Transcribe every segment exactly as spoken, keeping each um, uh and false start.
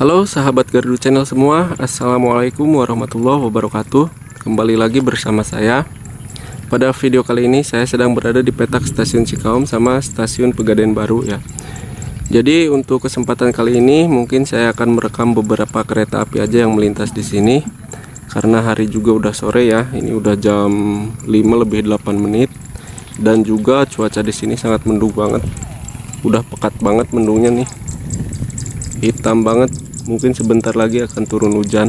Halo sahabat Gardu Channel semua, Assalamualaikum warahmatullahi wabarakatuh. Kembali lagi bersama saya. Pada video kali ini saya sedang berada di petak stasiun Cikaum sama stasiun Pegadaian Baru ya. Jadi untuk kesempatan kali ini mungkin saya akan merekam beberapa kereta api aja yang melintas di sini. Karena hari juga udah sore ya, ini udah jam lima lebih delapan menit. Dan juga cuaca di sini sangat mendung banget. Udah pekat banget mendungnya nih. Hitam banget. Mungkin sebentar lagi akan turun hujan.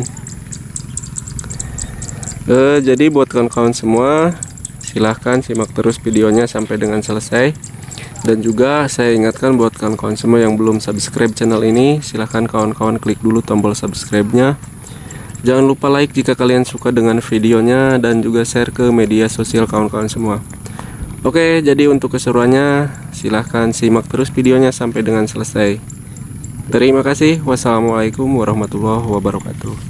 eh, Jadi buat kawan-kawan semua, silahkan simak terus videonya sampai dengan selesai. Dan juga saya ingatkan buat kawan-kawan semua yang belum subscribe channel ini, silahkan kawan-kawan klik dulu tombol subscribe-nya. Jangan lupa like jika kalian suka dengan videonya, dan juga share ke media sosial kawan-kawan semua. Oke, jadi untuk keseruannya silahkan simak terus videonya sampai dengan selesai. Terima kasih. Wassalamualaikum warahmatullahi wabarakatuh.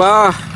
Mbah.